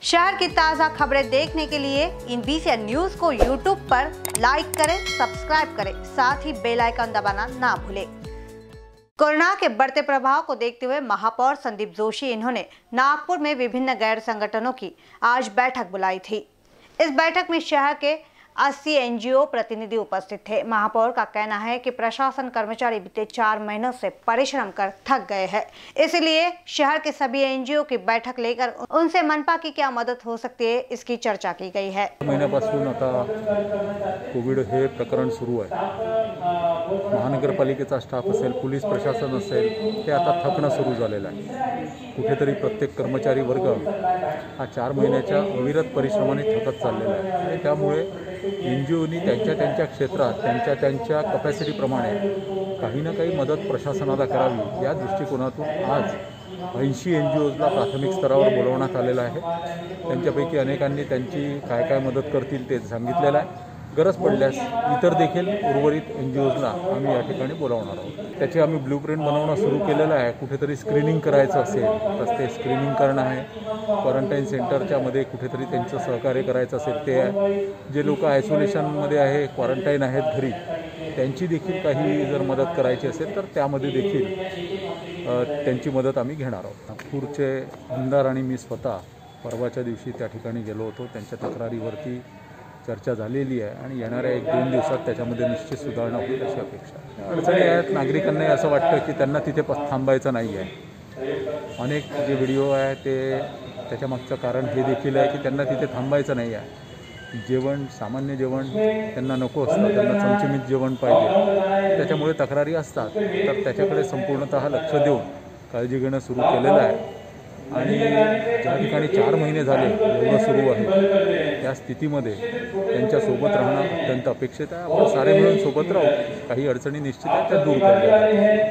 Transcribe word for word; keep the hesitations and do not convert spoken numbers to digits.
शहर की ताज़ा खबरें देखने के लिए इन बीसीएन न्यूज को यूट्यूब पर लाइक करें, सब्सक्राइब करें, साथ ही बेल आइकन दबाना ना भूलें। कोरोना के बढ़ते प्रभाव को देखते हुए महापौर संदीप जोशी इन्होंने नागपुर में विभिन्न गैर संगठनों की आज बैठक बुलाई थी। इस बैठक में शहर के अस्सी एनजीओ प्रतिनिधि उपस्थित थे। महापौर का कहना है कि प्रशासन कर्मचारी बीते चार महीनों से परिश्रम कर थक गए हैं, इसलिए शहर के सभी एनजीओ की बैठक लेकर उनसे मनपा की क्या मदद हो सकती है इसकी चर्चा की गई है। महिन्यापासून आता कोविड हे प्रकरण सुरू आहे। महानगरपालिकेचा स्टाफ असेल, पोलीस प्रशासन असेल, ते आता थकणं सुरू झालेलं आहे। कुठेतरी प्रत्येक कर्मचारी वर्ग हा चार महिन्याच्या अविरत परिश्रमाने थकत चाललेला आहे आणि त्यामुळे एनजीओनी त्यांच्या त्यांच्या क्षेत्रात त्यांच्या त्यांच्या कॅपॅसिटीप्रमाणे काही ना काही मदत प्रशासनाला करावी या दृष्टिकोनातून आज ऐंशी एनजीओजला प्राथमिक स्तरावर बोलवण्यात आलेलं आहे। त्यांच्यापैकी अनेकांनी त्यांची काय काय मदत करतील ते सांगितलेलं आहे। गरज पडल्यास इतर देखील उर्वरित एनजीओजला आम्ही या ठिकाणी बोलावणार आहोत। त्याची आम्ही ब्लूप्रिंट बनवणं सुरू केलेलं आहे। कुठेतरी स्क्रीनिंग करायचं असेल तर ते स्क्रीनिंग करणं आहे। क्वारंटाईन सेंटरच्या मध्ये कुठेतरी त्यांचं सहकार्य करायचं असेल ते आहे। जे लोक आयसोलेशनमध्ये आहे, क्वारंटाईन आहेत घरी, त्यांची देखील काही जर मदत करायची असेल तर त्यामध्ये देखील त्यांची मदत आम्ही घेणार आहोत। नागपूरचे आमदार आणि मी स्वतः परवाच्या दिवशी त्या ठिकाणी गेलो होतो। त्यांच्या तक्रारीवरती चर्चा झालेली आहे आणि येणाऱ्या एक दोन दिवसात त्याच्यामध्ये निश्चित सुधारणा होईल अशी अपेक्षा आहे। अडचणी आहेत, नागरिकांनाही असं वाटतं की त्यांना तिथे थांबायचं नाही आहे। अनेक जे व्हिडिओ आहे ते त्याच्यामागचं कारण हे देखील आहे की त्यांना तिथे थांबायचं नाही आहे। जेवण, सामान्य जेवण त्यांना नको असतं, त्यांना चमचमीत जेवण पाहिजे, त्याच्यामुळे तक्रारी असतात। तर त्याच्याकडे संपूर्णतः लक्ष देऊन काळजी घेणं सुरू केलेलं आहे आणि ज्या ठिकाणी चार महिने झाले एवढं सुरू आहे त्या स्थितीमध्ये त्यांच्यासोबत राहणं अत्यंत अपेक्षित आहे। आपण सारे मिळून सोबत राहू, काही अडचणी निश्चित आहेत त्या दूर करायला।